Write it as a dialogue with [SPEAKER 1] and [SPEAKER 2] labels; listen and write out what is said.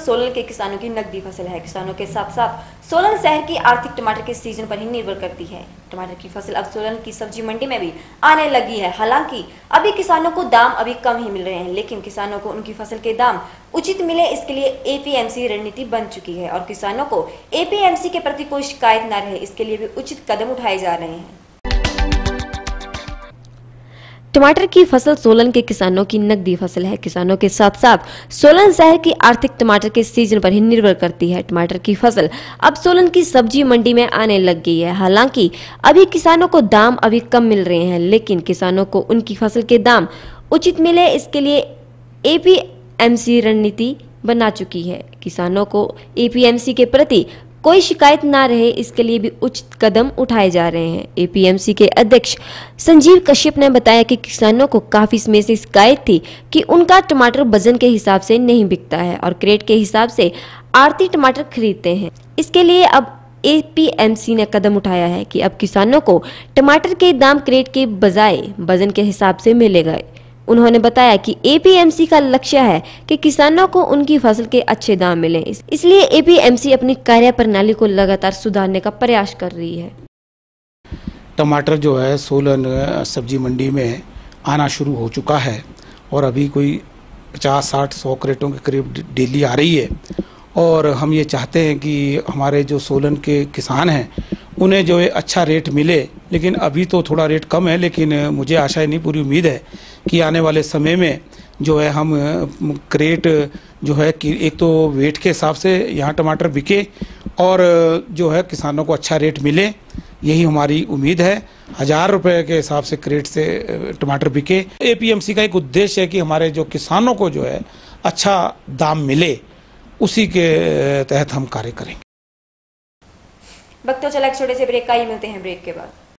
[SPEAKER 1] सोलन के किसानों की नकदी फसल है। किसानों के साथ साथ सोलन शहर की आर्थिक टमाटर के सीजन पर ही निर्भर करती है। टमाटर की फसल अब सोलन की सब्जी मंडी में भी आने लगी है। हालांकि अभी किसानों को दाम अभी कम ही मिल रहे हैं, लेकिन किसानों को उनकी फसल के दाम उचित मिले इसके लिए एपीएमसी रणनीति बन चुकी है और किसानों को एपीएमसी के प्रति कोई शिकायत न रहे इसके लिए भी उचित कदम उठाए जा रहे हैं। टमाटर की फसल सोलन के किसानों की नकदी फसल है। किसानों के साथ साथ सोलन शहर की आर्थिक टमाटर के सीजन पर ही निर्भर करती है। टमाटर की फसल अब सोलन की सब्जी मंडी में आने लग गई है। हालांकि अभी किसानों को दाम अभी कम मिल रहे हैं, लेकिन किसानों को उनकी फसल के दाम उचित मिले इसके लिए एपीएमसी रणनीति बना चुकी है। किसानों को एपीएमसी के प्रति कोई शिकायत ना रहे इसके लिए भी उचित कदम उठाए जा रहे हैं। एपीएमसी के अध्यक्ष संजीव कश्यप ने बताया कि किसानों को काफी समय से शिकायत थी कि उनका टमाटर वजन के हिसाब से नहीं बिकता है और क्रेट के हिसाब से आड़ती टमाटर खरीदते हैं। इसके लिए अब एपीएमसी ने कदम उठाया है कि अब किसानों को टमाटर के दाम क्रेट के बजाय वजन के हिसाब से मिलेगा। उन्होंने बताया कि एपीएमसी का लक्ष्य है कि किसानों को उनकी फसल के अच्छे दाम मिले, इसलिए एपीएमसी अपनी कार्य प्रणाली को लगातार सुधारने का प्रयास कर रही है।
[SPEAKER 2] टमाटर जो है सोलन सब्जी मंडी में आना शुरू हो चुका है और अभी कोई 50, 60, 100 क्रेटों के करीब डेली आ रही है और हम ये चाहते हैं कि हमारे जो सोलन के किसान हैं उन्हें जो है अच्छा रेट मिले। लेकिन अभी तो थोड़ा रेट कम है, लेकिन मुझे आशा है नहीं पूरी उम्मीद है कि आने वाले समय में जो है हम क्रेट जो है कि एक तो वेट के हिसाब से यहाँ टमाटर बिके और जो है किसानों को अच्छा रेट मिले, यही हमारी उम्मीद है। 1000 रुपये के हिसाब से क्रेट से टमाटर बिके। एपीएमसी का एक उद्देश्य है कि हमारे जो किसानों को जो है अच्छा दाम मिले, उसी के तहत हम कार्य करेंगे।
[SPEAKER 1] वक्त तो चला एक छोटे से ब्रेक का ही, मिलते हैं ब्रेक के बाद।